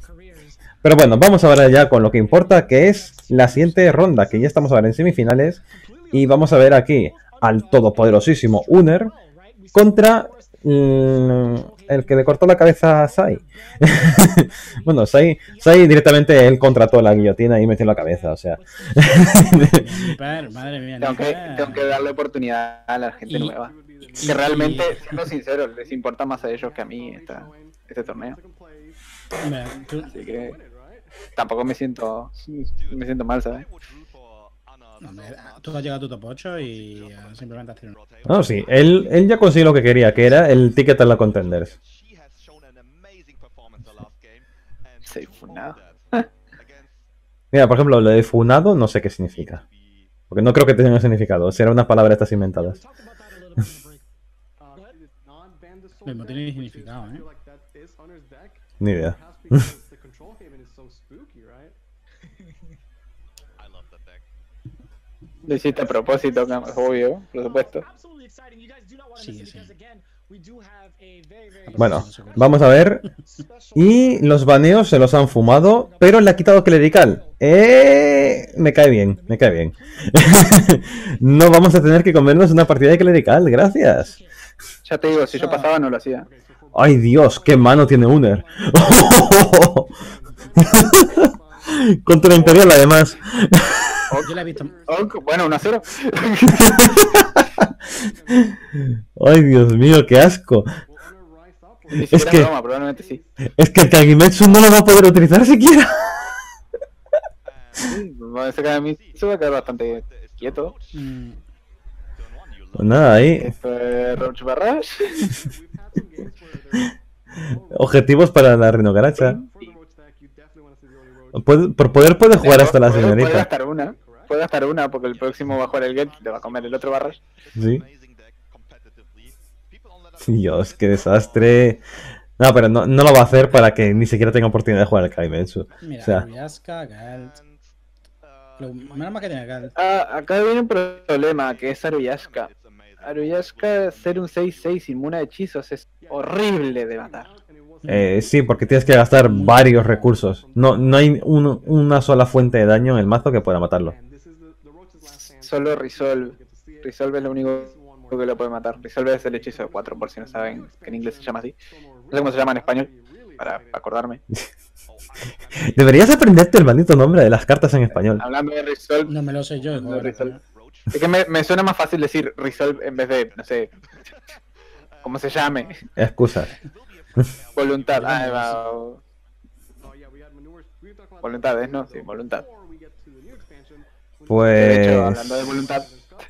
Pero bueno, vamos ahora ya con lo que importa, que es la siguiente ronda, que ya estamos ahora en semifinales. Y vamos a ver aquí al todopoderosísimo Uner contra el que le cortó la cabeza a Sai. Bueno, Sai directamente él contrató la guillotina y metió la cabeza, o sea. Madre mía, tengo que darle oportunidad a la gente nueva. Que realmente, siendo sincero, les importa más a ellos que a mí este torneo. Así que tampoco me siento mal, ¿sabes? Tú has llegado a tu top 8 y simplemente has tirado. No, sí, él ya consiguió lo que quería, que era el ticket a la Contenders. Sí, funado. Mira, por ejemplo, lo de funado no sé qué significa. Porque no creo que tenga significado, será una palabra estas inventadas. No tiene significado, ¿eh? Ni idea. Lo hiciste a propósito, obvio, por supuesto. Sí. Bueno, vamos a ver. Y los baneos se los han fumado, pero le ha quitado clerical. Me cae bien, me cae bien. No vamos a tener que comernos una partida de clerical, gracias. Ya te digo, si yo pasaba no lo hacía. Ay Dios, qué mano tiene Uner. Contra Imperial además. Yo la he visto. Bueno, 1-0. Ay Dios mío, qué asco. Es que, broma, probablemente sí. Es que el Kagemetsu no lo va a poder utilizar siquiera. Sí, ese Kagemetsu va a quedar bastante quieto. Pues nada, ahí. Roach Barrage. Objetivos para la Rinogaracha. Por poder puede jugar hasta la señorita. Puede gastar una porque el próximo va a jugar el Gelt y le va a comer el otro Barrage. Sí. Dios, qué desastre. No, pero no lo va a hacer para que ni siquiera tenga oportunidad de jugar al Kaimetsu. Mira, o sea, Aruyaska, Galt. Menos mal que tiene Galt. Acá viene un problema, que es Aruyaska. Aruyaska, ser un 6-6 inmune a hechizos es horrible de matar. Sí, porque tienes que gastar varios recursos. No hay una sola fuente de daño en el mazo que pueda matarlo. Solo Resolve. Resolve es lo único que lo puede matar. Resolve es el hechizo de 4, por si no saben que en inglés se llama así. No sé cómo se llama en español, para acordarme. Deberías aprenderte el maldito nombre de las cartas en español. Hablando de Resolve... No me lo sé yo. Es que me suena más fácil decir Resolve en vez de, no sé, cómo se llame. Excusas. Voluntad. Voluntades, ¿no? Sí, voluntad. Pues... De hecho, hablando de voluntad...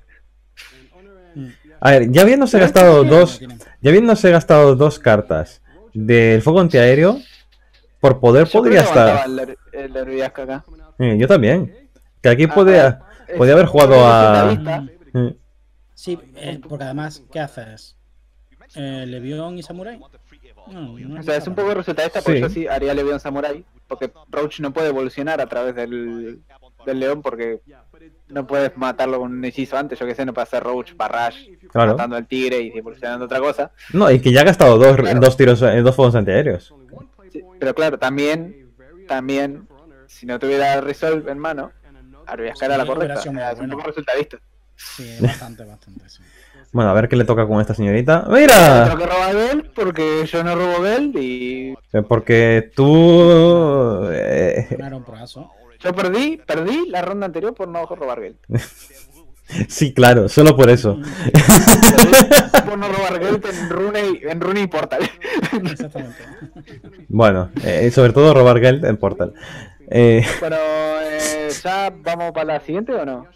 A ver, ya habiéndose gastado dos cartas del fuego antiaéreo, por poder podría estar. El Aruyaska acá. Yo también. Que aquí podía haber jugado a... Sí, porque además, ¿qué haces? ¿Levión y Samurai? O sea, es un poco resultadista, porque yo sí haría Levión Samurai, porque Roach no puede evolucionar a través del león, porque no puedes matarlo con un hechizo antes, yo que sé, no puede hacer Roach Barrage matando al tigre y evolucionando otra cosa. No, y que ya ha gastado dos tiros en dos fuegos antiaéreos. Sí, pero claro, también, si no tuviera Resolve en mano, Aruyaska era la correcta, es un poco resultadista. Sí, bastante, sí. Bueno, a ver qué le toca con esta señorita. ¡Mira! Tengo que robar Gel porque yo no robo Gel y... Porque tú... Era un proazo. Yo perdí la ronda anterior por no robar Gel. Sí, claro, solo por eso. Por no robar Gel en Rune y Portal. Exactamente. Bueno, sobre todo robar Geld en Portal. Pero, ¿ya vamos para la siguiente o no?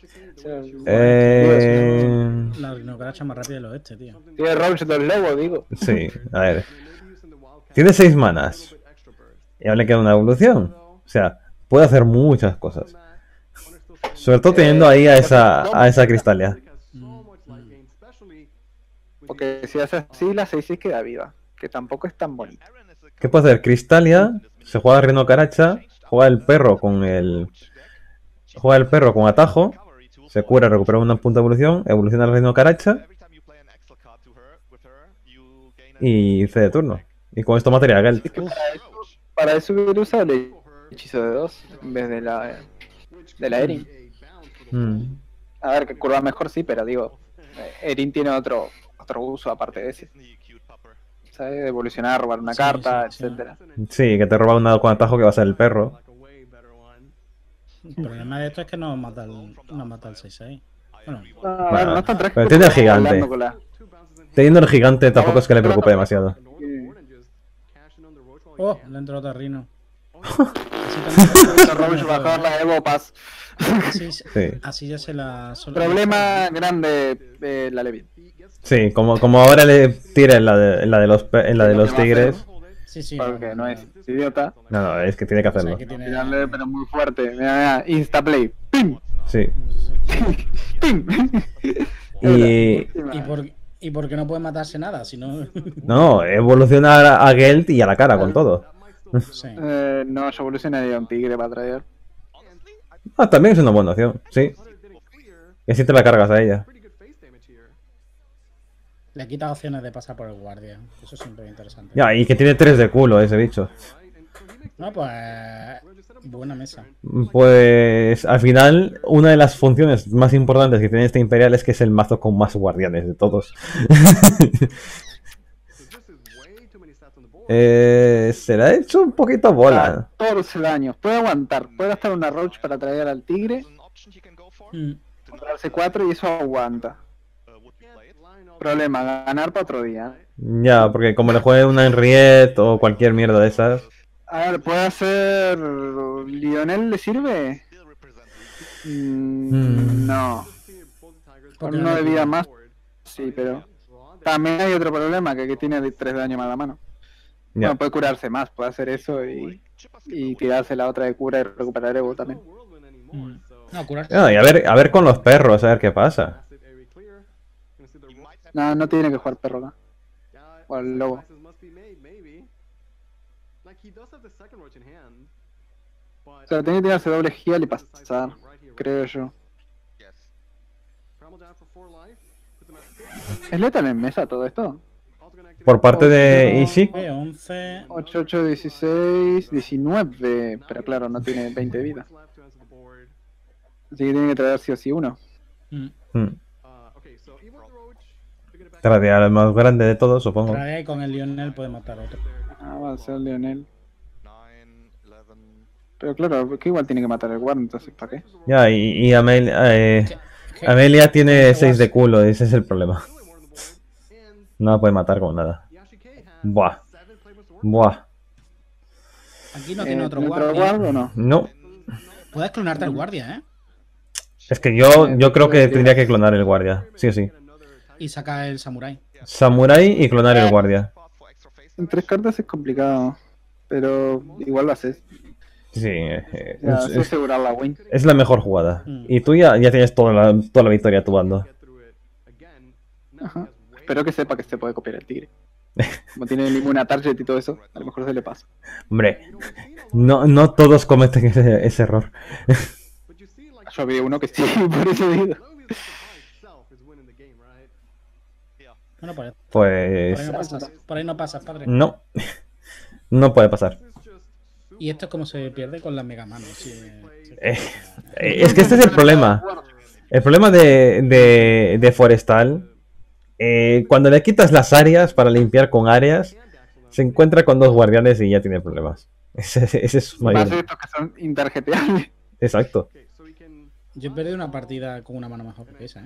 La Rinogaracha más rápida del oeste, tío. Tiene Roach dos lobos, digo. Sí, a ver. Tiene 6 manas. Y ahora le queda una evolución. O sea, puede hacer muchas cosas. Sobre todo teniendo ahí a esa Crystalia. Porque si hace así, la 6-6 queda viva. Que tampoco es tan bonita. ¿Qué puede hacer? Crystalia, se juega Rinogaracha, juega el perro con atajo, se cura, recupera una punta de evolución, evoluciona el Rinogaracha y cede turno. Y con esto mataría a Gelt. Para eso hubiera usado el hechizo de 2 en vez de la Erin. A ver, que curva mejor sí, pero digo, Erin tiene otro uso aparte de ese. ¿Sabes? Evolucionar, robar una carta, etcétera. Sí, que te roba una con atajo que va a ser el perro. El problema de esto es que no mata el 6-6. Bueno, no es tan trágico. Pero tiene el gigante. Teniendo el gigante tampoco es que le preocupe demasiado. Oh, le entró Terrino. Así ya se la... Problema grande la Levin. Sí, como ahora le tira en la de los tigres. Sí. Porque no es idiota. No, es que tiene que hacerlo. O sea, que tiene... Tirarle, pero muy fuerte. Mira, instaplay. ¡Pim! Sí. ¡Pim! ¿Y por qué no puede matarse nada? Si no... No, evolucionar a Gelt y a la cara con todo. Sí. No, yo evolucionaría a un tigre para traer. También es una buena opción, sí. Y así te la cargas a ella. Le quita opciones de pasar por el guardia. Eso siempre es interesante. Ya, y que tiene 3 de culo ese bicho. No, pues... buena mesa. Pues al final, una de las funciones más importantes que tiene este Imperial es que es el mazo con más guardianes de todos. Se le ha hecho un poquito bola. 14 daños. Puede aguantar. Puede gastar una Roach para traer al tigre. Comprarse 4 y eso aguanta. Problema, ganar para otro día. Ya, porque como le juegue una Henriette o cualquier mierda de esas. A ver, ¿puede hacer Lionel? ¿Le sirve? No. Por uno de vida más. Sí, pero también hay otro problema, que tiene 3 de daño más a la mano. Ya. Bueno, puede curarse más, puede hacer eso y tirarse la otra de cura y recuperar Evo también. No, curarse. No, y a ver con los perros, a ver qué pasa. No tiene que jugar perro acá. O el lobo. O sea, tiene que tirarse doble heal y pasar, creo yo. ¿Es letal en mesa todo esto? Por parte de Ishii. 11... 8, 8, 16, 19. Pero claro, no tiene 20 de vida. Así que tiene que traer sí o sí uno. Tradear el más grande de todos, supongo. Tradea y con el Lionel puede matar a otro. Va a ser Lionel. Pero claro, que igual tiene que matar el guard, entonces ¿para qué? Ya, y Amelia tiene 6 de culo, ese es el problema. No la puede matar con nada. Buah. Aquí no tiene otro guard guardia. o no? No. Puedes clonarte el guardia, Es que yo creo que tendría que clonar el guardia, sí o sí. Y saca el samurai. Samurai y clonar el guardia. En 3 cartas es complicado, pero igual lo haces. Sí, Es asegurar la win. es la mejor jugada. Y tú ya tienes toda la victoria a tu bando. Ajá. Espero que sepa que se puede copiar el tigre. Como tiene ninguna target y todo eso, a lo mejor se le pasa. Hombre, no todos cometen ese error. Yo vi uno que sí, por eso digo. Bueno, Pues... por ahí no pasas, padre. No puede pasar. Y esto es como se pierde con la Mega Man. Es que este es el problema. El problema de Forestal, cuando le quitas las áreas para limpiar con áreas, se encuentra con 2 guardianes y ya tiene problemas. Ese es su mayor. Más estos que son interjeteables. Exacto. Yo he perdido una partida con una mano mejor que esa,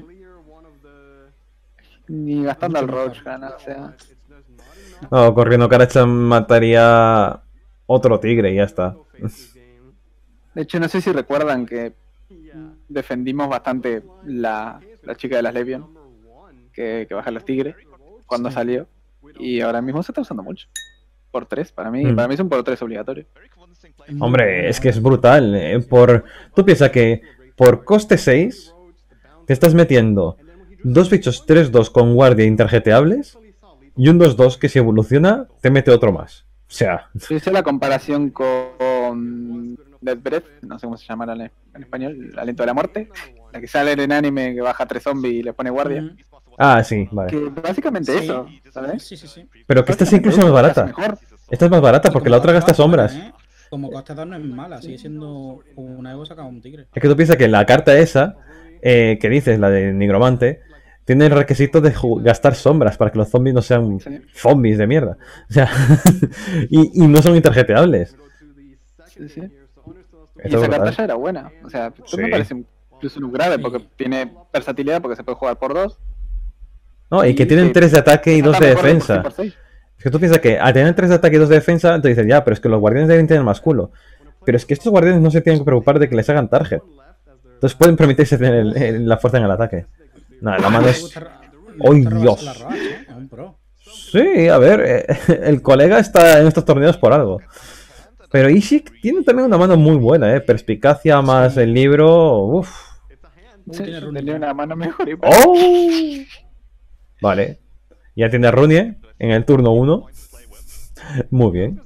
Ni gastando al Roach gana, o sea. No, corriendo Karacha mataría otro tigre y ya está. De hecho, no sé si recuerdan que defendimos bastante la chica de las Levion, que baja los tigres, cuando salió. Y ahora mismo se está usando mucho. Por 3, para mí es un por 3 obligatorio. Hombre, es que es brutal. Tú piensas que por coste 6 te estás metiendo 2 bichos 3-2 con guardia interjeteables y un 2-2 que si evoluciona te mete otro más. O sea... Yo hice la comparación con Death Breath, no sé cómo se llamará en español, Aliento de la Muerte, la que sale en anime que baja 3 zombies y le pone guardia. Ah, sí, vale. Que básicamente eso, ¿sabes? Sí. Pero que esta es incluso más barata. Mejor. Esta es más barata porque la otra gasta sombras. Como coste 2 no es mala, sigue siendo una Evo sacada un tigre. Es que tú piensas que la carta esa, que dices, la de Nigromante, tiene el requisito de gastar sombras para que los zombies no sean zombies de mierda. O sea, y no son interjeteables. Sí, sí. Y esa carta ya era buena. O sea, esto me parece incluso un grave porque tiene versatilidad porque se puede jugar por 2. No, y que tienen 3 de ataque y 2 de defensa. Es que tú piensas que al tener 3 de ataque y 2 de defensa, entonces dices, ya, pero es que los guardianes deben tener más culo. Pero es que estos guardianes no se tienen que preocupar de que les hagan target. Entonces pueden permitirse tener la fuerza en el ataque. Nada, la mano es... ¡Ay, Dios! Sí, a ver, el colega está en estos torneos por algo. Pero Ishik tiene también una mano muy buena, perspicacia más el libro... Uff. Tenía una mano mejor. ¡Oh! Vale. Ya tiene a Runie en el turno 1. Muy bien.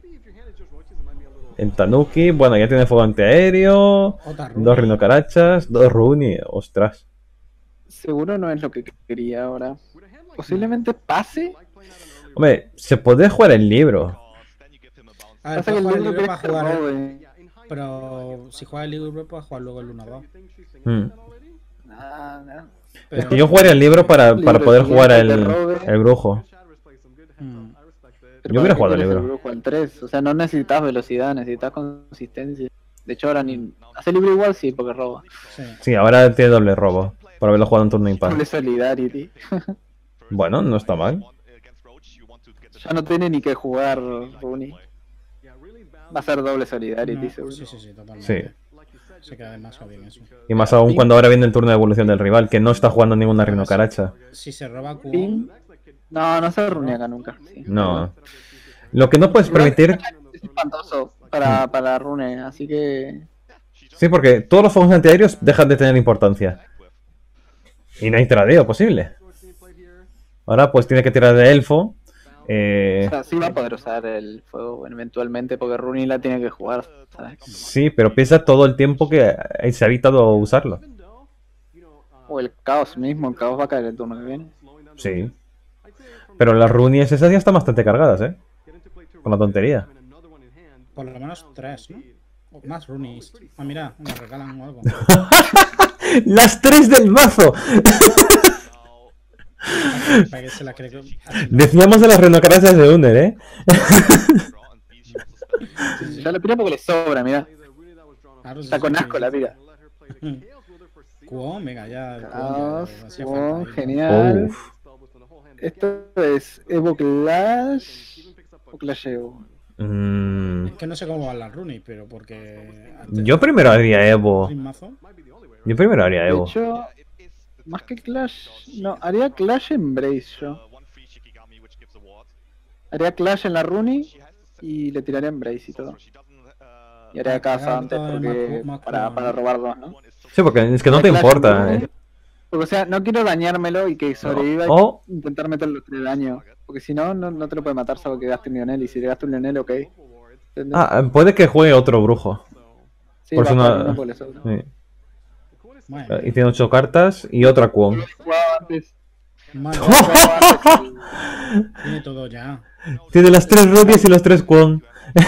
El Tanuki, bueno, ya tiene fuego antiaéreo. 2 rinocarachas, 2 Runie. Ostras. Seguro no es lo que quería ahora. Posiblemente pase. Hombre, se puede jugar el libro. A ver, puede jugar el libro para jugar. Pero si juega el libro, puede jugar luego el 1-2. Es que yo jugaría el libro para poder jugar el brujo. Yo hubiera jugado el libro. El 3. O sea, no necesitas velocidad, necesitas consistencia. De hecho, ahora ni... Hace libro igual, sí, porque roba. Sí, ahora tiene doble robo. Por haberlo jugado en turno impar. Doble solidarity. Bueno, no está mal. Ya no tiene ni que jugar Rooney. Va a ser doble solidarity, seguro. Sí, totalmente. Sí. Se queda demasiado bien eso. Y más aún cuando ahora viene el turno de evolución del rival, que no está jugando ninguna rinocaracha. Si se roba Q. No se runea acá nunca. Sí. No. Lo que no puedes permitir... Es espantoso para Rune, así que... Sí, porque todos los fuegos antiaéreos dejan de tener importancia. Y no hay tradeo posible. Ahora pues tiene que tirar de elfo. O sea, sí va a poder usar el fuego eventualmente porque Rooney la tiene que jugar, ¿sabes? Sí, pero piensa todo el tiempo que se ha evitado usarlo. O el caos mismo, el caos va a caer el turno que viene. Sí. Pero las Runies esas ya están bastante cargadas, con la tontería. Por lo menos 3, ¿no? O más Runies. Ah, mira, me regalan algo. ¡Las 3 del mazo! Decíamos de las renocarachas de Uner, Ya lo pira porque le sobra, mira. Está con asco la pira. Cuón, venga, ya. Genial. Esto es Evo Clash o Clash Evo. Es que no sé cómo van las Runis, pero porque... Yo primero haría Evo. Yo primero haría Evo. De hecho, más que Clash... No, haría Clash Embrace yo. Haría Clash en la Runi y le tiraría Embrace y todo. Y haría casa antes porque para robar 2, ¿no? Sí, porque es que no te importa, Porque, o sea, no quiero dañármelo y que sobreviva y intentar meterle 3 daño. Porque si no, no te lo puede matar solo que gaste un Lionel. Y si le gaste un Lionel, ok. ¿Entendés? Ah, puede que juegue otro brujo. Sí, por una... sí. Y tiene 8 cartas y otra Kwon. Tiene todo ya. Tiene las 3 rubias y los 3 Kwon.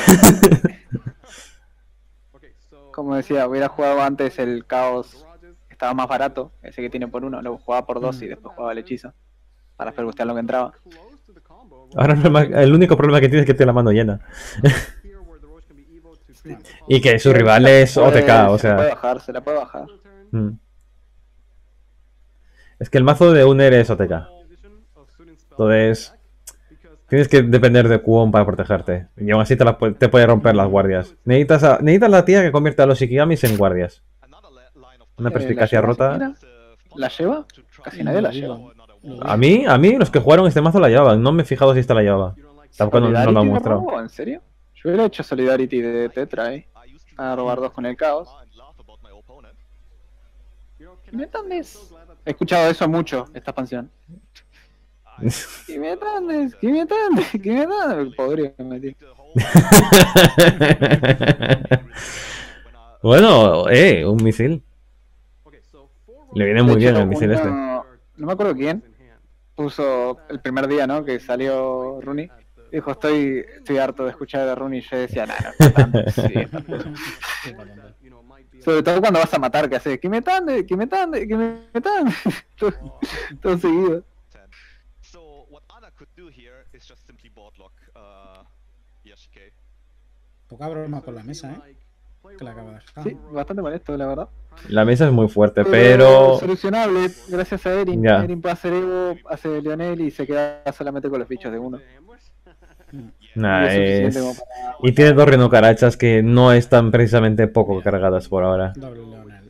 Como decía, hubiera jugado antes el caos. Estaba más barato, ese que tiene por 1. Lo jugaba por 2 y después jugaba el hechizo. Para pergustear lo que entraba. Ahora el único problema que tiene es que tiene la mano llena. Y que su rival es OTK, o sea... Se la puede bajar. Es que el mazo de Uner es OTK. Entonces... Tienes que depender de Kwon para protegerte. Y aún así te puede romper las guardias. Necesitas la tía que convierte a los Shikigamis en guardias. Una perspicacia rota. ¿La lleva? Casi nadie la lleva. A mí, los que jugaron este mazo la llevaban. No me he fijado si esta la llevaba. Tampoco no lo han mostrado. ¿En serio? Yo hubiera hecho Solidarity de Tetra, a robar 2 con el caos. ¿Qué me tandes? He escuchado eso mucho, esta expansión. ¿Qué me tandes? ¿Qué me tandes? ¿Qué me tandes? Podría meter. Bueno, un misil. Le viene muy bien el misil este. No me acuerdo quién puso el primer día, ¿no? Que salió Rooney. Dijo, estoy harto de escuchar a Rooney. Y yo decía, no tanto. Sí. Sobre todo cuando vas a matar, que hace, que me tande. todo seguido. Poca broma con la mesa, que la acaba de dejar. Sí, bastante molesto, la verdad. La mesa es muy fuerte, pero... Solucionable, gracias a Erin. Ya. Erin puede hacer Evo, hace Lionel y se queda solamente con los bichos de uno. Nah, es Y tiene dos rinocarachas que no están precisamente poco cargadas por ahora. Doble Leonel.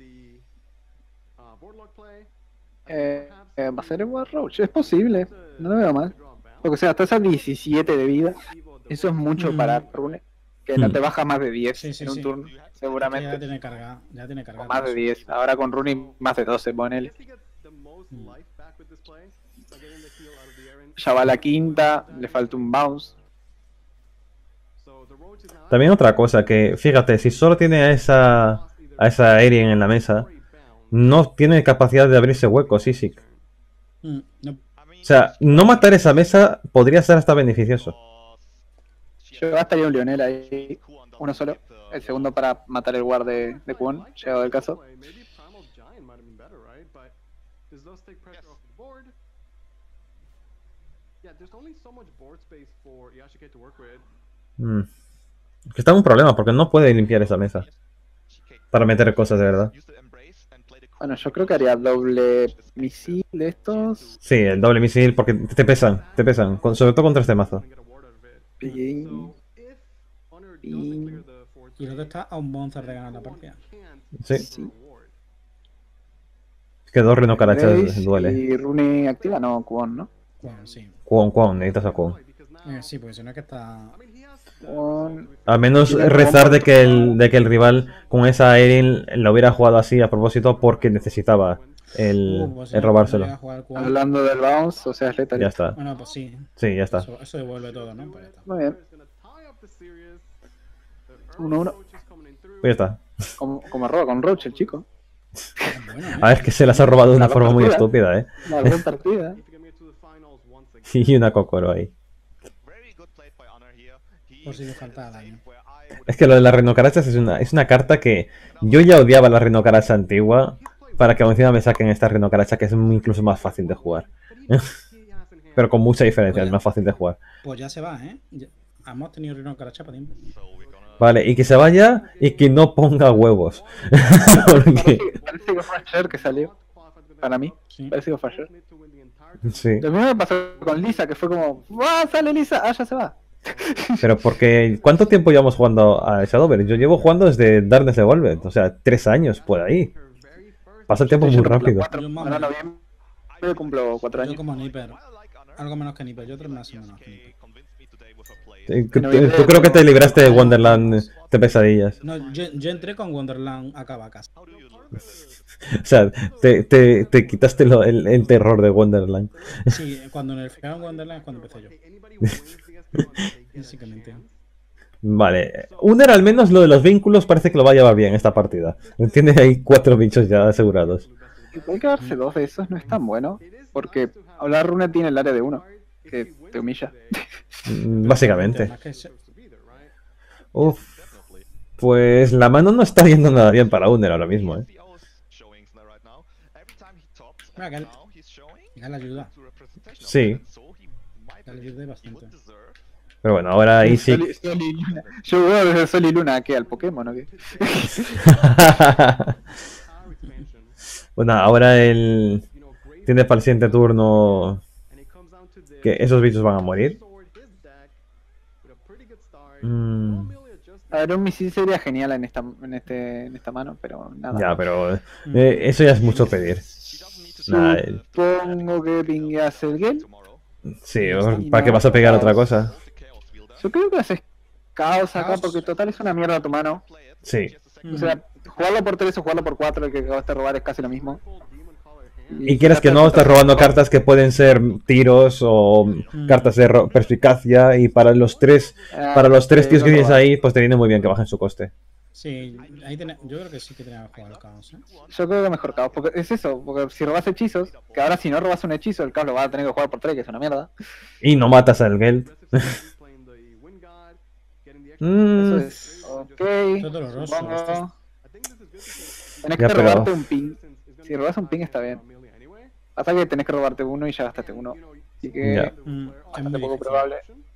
Va a ser Evo a Roach, es posible, no lo veo mal. Porque o sea, hasta esas 17 de vida, eso es mucho para Rune. Que no te baja más de 10 en un turno, seguramente. Ya tiene cargada, O más de 10. Ahora con Rooney más de 12, ponele. Ya va la quinta, le falta un bounce. También otra cosa, que fíjate, si solo tiene a esa Erin en la mesa, no tiene capacidad de abrirse huecos, Isik. No. O sea, no matar esa mesa podría ser hasta beneficioso. Yo gastaría un Lionel ahí, uno solo. El segundo para matar el guard de Kwon, llegado el caso. Que está en un problema porque no puede limpiar esa mesa para meter cosas de verdad. Bueno, yo creo que haría doble misil de estos. Sí, el doble misil porque te pesan, sobre todo contra este mazo. Y luego está a un monster de ganar la partida. Sí. Es que dos rinocarachas duele. Y Rune activa, no, Kwon, ¿no? Kwon, sí. Kwon, necesitas a Kwon. Sí, porque si no es que está... Al menos rezar de que el rival con esa Erin lo hubiera jugado así a propósito porque necesitaba el robárselo. Hablando del bounce, o sea, es letal. Ya está. Bueno, pues sí. Sí, ya está. Eso devuelve todo, ¿no? Pues muy bien. 1-1. Pues ya está. Como roba con Roach el chico. A ver, que se las ha robado de una forma muy estúpida, Una buena partida. Y una Kokoro ahí. Por si le falta daño. Es que lo de las rinocarachas es una carta que yo ya odiaba la rinocaracha antigua, para que encima me saquen esta rinocaracha que es incluso más fácil de jugar. Pero con mucha diferencia, es más fácil de jugar. Pues ya se va, hemos tenido rinocaracha para tiempo. Vale, y que se vaya y que no ponga huevos. Parece que fue ayer que salió. Para mí, parece que fue ayer. Sí. Lo mismo me pasó con Lisa, que fue como, ¡ah, sale Lisa! ¡Ah, ya se va! Pero porque, ¿cuánto tiempo llevamos jugando a Shadowverse? Yo llevo jugando desde Darkness Evolved, o sea, 3 años por ahí. Pasa el tiempo muy rápido. Ahora yo cumplo 4 años. Yo como Nipper, algo menos que Nipper, yo 3 meses menos que Nipper. Tú creo que te libraste de Wonderland de pesadillas. No, yo entré con Wonderland a casa. O sea, te quitaste el terror de Wonderland. Sí, cuando nerfearon Wonderland es cuando empecé yo. Básicamente. Vale, Uner al menos lo de los vínculos parece que lo va a llevar bien esta partida. Tiene ahí 4 bichos ya asegurados. Igual quedarse 2 de esos no es tan bueno, porque hablar Rune tiene el área de 1, que te humilla. Básicamente. Uf. Pues la mano no está yendo nada bien para Uner ahora mismo, Ya le ayuda. Sí. Ya le ayuda bastante. Pero bueno, ahora ahí sí. Yo veo desde Sol y Luna aquí al Pokémon, ¿no? Bueno, ahora él tiene para el siguiente turno que esos bichos van a morir. A ver, un misil sería genial en esta mano, pero nada. Ya, pero eso ya es mucho pedir. Supongo que pingueas el Gale. Sí, ¿para qué vas a pegar otra cosa? Yo creo que haces caos acá porque total es una mierda tu mano. Sí. O sea, jugarlo por 3 o jugarlo por 4, el que acabaste de robar es casi lo mismo. Y quieras que no, estás robando cartas que pueden ser tiros o cartas de perspicacia, y para los tres tíos que tienes ahí, pues te viene muy bien que bajen su coste. Sí, ahí yo creo que sí que tenía que jugar el caos. Yo creo que mejor caos, porque es eso, porque si robas hechizos, que ahora si no robas un hechizo, el caos lo va a tener que jugar por 3, que es una mierda. Y no matas al Geld. Eso es. Ok. Es doloroso. Supongo. Tenés Ya, que pero- robarte un ping. Si robas un ping está bien. Pasa que tenés que robarte uno y ya gastaste uno. Así que Ya. Es bastante muy poco difícil. probable.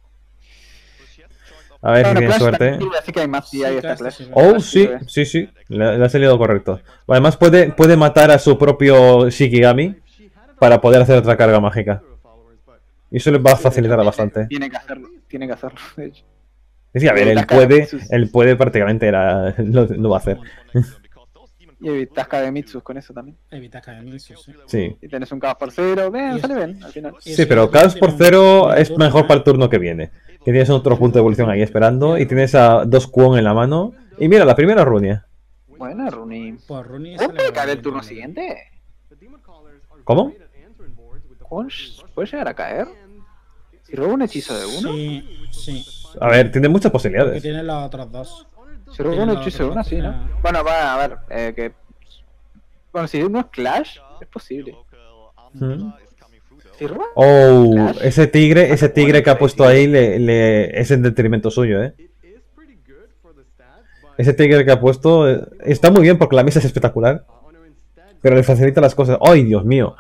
A ver si Bueno, tiene Clash suerte. también sirve, así que hay más si Sí, ahí está Clash Clash. sirve. Oh, Clash sí, sirve. sí. Le ha salido correcto. Además puede matar a su propio Shikigami para poder hacer otra carga mágica. Y eso le va a facilitar bastante. Tiene que hacerlo, de hecho. Sí, a ver, él puede prácticamente lo va a hacer. Y evitas Kagemitsu con eso también. Evitas Kagemitsu, sí. Sí. Y tenés un caos por cero, bien, Y sale es- bien al final. y Sí, pero eso Caos por tiene cero un es turno, mejor para el turno que viene. Que tienes otro punto de evolución ahí esperando y tienes a dos Kwon en la mano. Y mira, la primera runia. Buena, Rooney. Por Rooney ¿Cómo sale puede caer el bien turno también. siguiente? ¿Cómo? ¿Puede llegar a caer? Si roba un hechizo de uno. Sí. A ver, tiene muchas Porque posibilidades. tiene las otras dos. Si roba un hechizo de uno, sí, ¿no? Bueno, va a ver, que... Bueno, si uno es Clash, es posible. Mm. Si roba... Oh, Clash. ese tigre que ha puesto ahí es en detrimento suyo, ¿eh? Ese tigre que ha puesto está muy bien porque la mesa es espectacular. Pero le facilita las cosas. ¡Ay, Dios mío!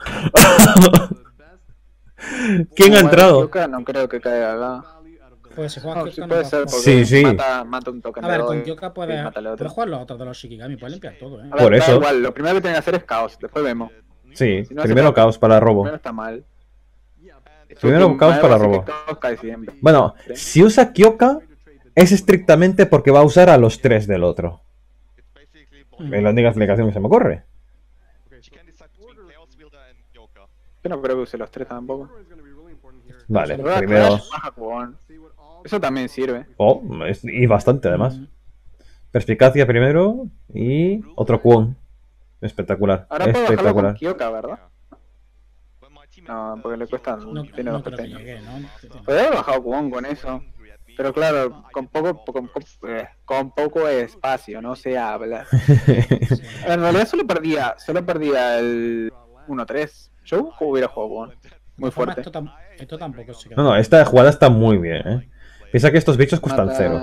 ¿Quién ha entrado? Yoka no creo que caiga acá. Pues si juegas No, Kyoka sí no puede pasa ser nada. porque Sí. mata un token A ver, de con hoy Kyoka y puedes mata al otro. jugar los otros de los Shikigami, puedes limpiar todo, A eh. ver, Por da eso. igual, lo primero que tiene que hacer es caos, después vemos. Sí, Si no primero hace caos para robo. Primero está mal. Primero Su caos para así que robo. Caos cae siempre. Bueno, si usa Kyoka es estrictamente porque va a usar a los tres del otro. Es la única explicación que se me ocurre. Yo no creo que use los tres tampoco. Vale, Pero primero... Clash, baja Kwon. Eso también sirve. Oh, y bastante además. Perspicacia primero y otro Kwon. Espectacular, Ahora puedo bajarlo con espectacular. Kyoka, ¿verdad? No, porque le cuesta No, tiene no dos creo que pequeños. llegue, ¿no? Podría haber bajado Kwon con eso. Pero claro, con poco espacio, no se habla. En realidad solo perdía el 1-3. Yo hubiera jugado Kwon. Muy fuerte. Esto tampoco se queda. No, esta jugada está muy bien, ¿eh? Piensa que estos bichos cuestan cero.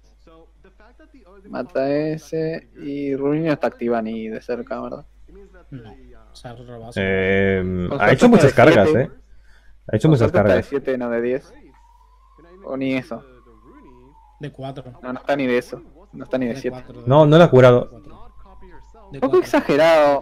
Mata ese y Rooney no está activa ni de cerca, ¿verdad? No, se ha robado. Ha hecho muchas cargas, ¿eh? Ha hecho muchas de cargas. 7, no de 10. O ni eso. De 4. No, no está ni de eso. No está ni de 7. No, no lo ha curado. Un poco exagerado.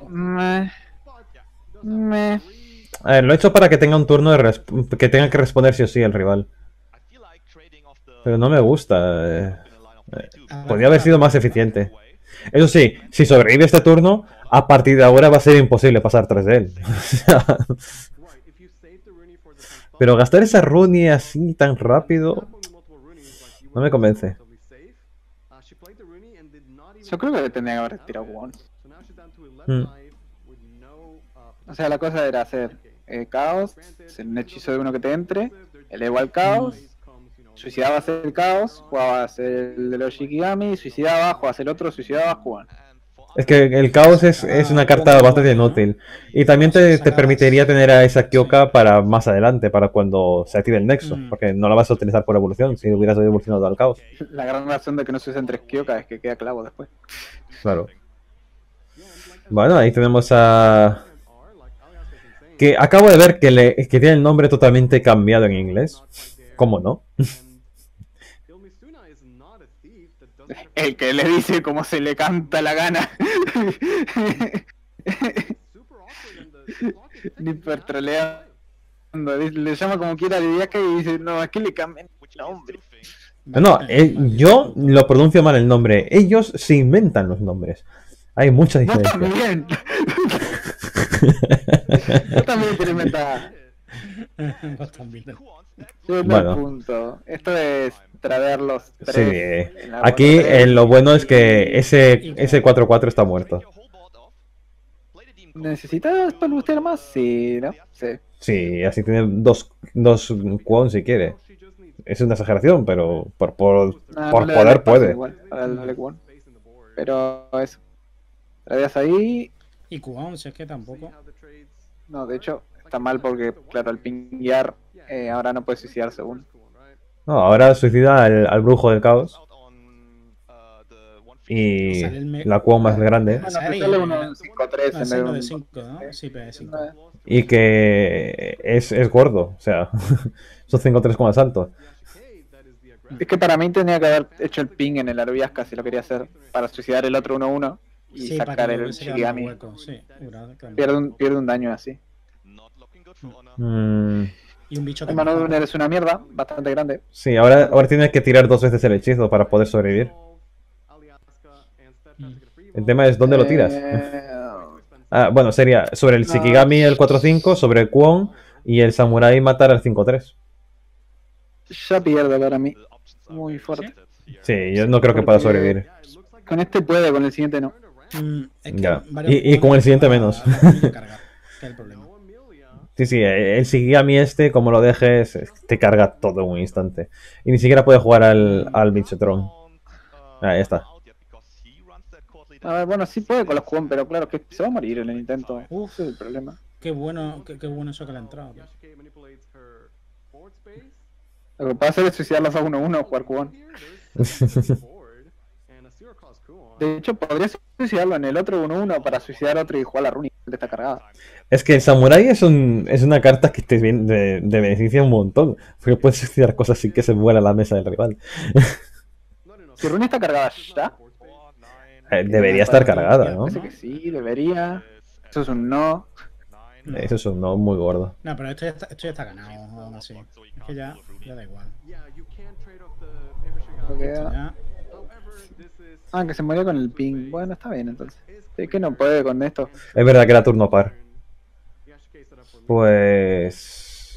A ver, lo he hecho para que tenga un turno que tenga que responder sí o sí el rival. Pero no me gusta. Podría haber sido más eficiente. Eso sí, si sobrevive este turno, a partir de ahora va a ser imposible pasar tras de él. Pero gastar esa Rooney así tan rápido no me convence. Yo creo que tendría que haber tirado Kwon. Mm. O sea, la cosa era hacer caos, hacer un hechizo de uno que te entre, elevo al caos, suicidabas el caos, jugabas el de los Shikigami, suicidabas, jugabas el otro, suicidabas, Kwon. Es que el caos es una carta bastante inútil. Y también te permitiría tener a esa Kyoka para más adelante, para cuando se active el nexo. Porque no la vas a utilizar por evolución si hubieras evolucionado al caos. La gran razón de que no se usen 3 Kyoka es que queda clavo después. Claro. Bueno, ahí tenemos a... Que acabo de ver que tiene el nombre totalmente cambiado en inglés. ¿Cómo no? El que le dice cómo se le canta la gana. Ni pertroleando. Le llama como quiera al viaje y dice, no, es que le cambian el nombre. No, yo lo pronuncio mal el nombre. Ellos se inventan los nombres. Hay mucha Vos diferencia. también. Yo también te lo inventaba. Vos también. Bueno. Punto. Esto es traer los Sí, tres. en la aquí ronda tres. lo bueno es que ese 4-4 está muerto. ¿Necesitas boostear más? Sí, ¿no? Sí. Sí, así tiene dos Kwon si quiere. Es una exageración, pero por No, por no le da poder espacio puede. igual, para darle Kwon. Pero eso. Traías ahí. Y Kwon, si es que tampoco. No, de hecho, está mal porque, claro, al pinguear ahora no puede suicidarse uno. No, ahora suicida al brujo del caos. y la Kwon más grande. Bueno, sale uno 5-3 en uno el de 5, ¿no? Sí, P5. Y que es gordo, o sea, son 5-3 con asalto. Es que para mí tenía que haber hecho el ping en el Arbiasca si lo quería hacer, para suicidar el otro 1-1 y Sí, sacar para que el hubiese quedado Shigami. hueco, sí, Pierde un daño así. Y un bicho que El mano de Uner es una mierda, bastante grande. Sí, ahora tiene que tirar 2 veces el hechizo para poder sobrevivir. El tema es ¿dónde lo tiras? Bueno, sería sobre el Shikigami el 4-5, sobre el Kwon y el Samurai matar al 5-3. Ya pierde para mí. Muy fuerte. Sí, yo no creo que pueda sobrevivir. Con este puede, con el siguiente no. Es que Ya. Y con el siguiente menos. Cargar, que es el problema. Sí, el Shikigami como lo dejes, te carga todo en un instante. Y ni siquiera puede jugar al Bichotron. Ahí está. A ver, bueno, sí puede con los Kwon, pero claro que se va a morir en el intento. Ese es el problema. Qué bueno eso que le ha entrado. Lo que puede hacer es suicidarlos a 1-1 o jugar Kwon. De hecho, podría suicidarlo en el otro 1-1 para suicidar otro y jugar la Runi que está cargada. Es que el Samurai es una carta que te beneficia un montón. Porque puedes suicidar cosas sin que se muera la mesa del rival. Si Runi está cargada ya. Debería estar cargada, ¿no? Parece que sí, debería. Eso es un no. Eso es un no muy gordo. No, pero esto ya está ganado, aún así. Es que ya da igual. Que se murió con el ping. Bueno, está bien entonces. Es que no puede con esto. Es verdad que era turno par. Pues...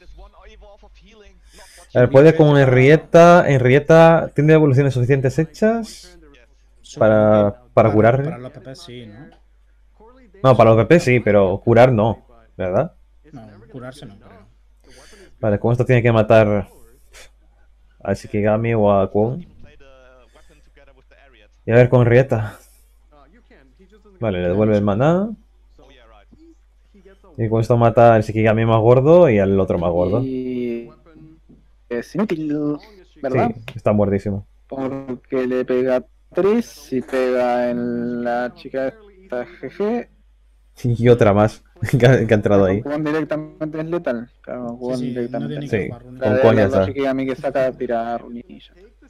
A ver, puede con Henrietta. Henrietta tiene evoluciones suficientes hechas para curar. Para los PP sí, ¿no? No, para los PP sí, pero curar no, ¿verdad? No, curarse no creo. Vale, con esto tiene que matar a Shikigami o a Kwon. Y a ver con Henrietta. Vale, le devuelve el maná. Y con esto mata al Shikigami más gordo y al otro más gordo. Y... es inútil, ¿verdad? Sí, está muertísimo. Porque le pega 3 y pega en la chica esta GG. Y otra más que ha entrado ahí. Juan directamente es letal. Claro, Juan Sí, directamente. no Sí, con con Kwon ya está. Shikigami que saca tira runilla.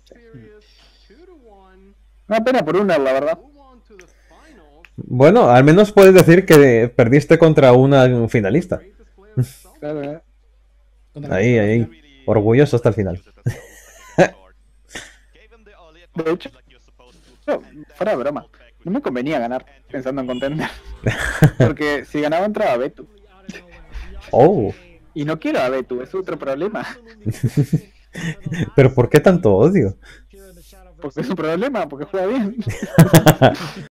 Una pena por una, la verdad. Bueno, al menos puedes decir que perdiste contra una finalista. Claro, Ahí. Orgulloso hasta el final. De hecho, fuera de broma, no me convenía ganar pensando en contender. Porque si ganaba entraba a Betu. Oh. Y no quiero a Betu, es otro problema. Pero ¿por qué tanto odio? Porque es un problema, porque juega bien.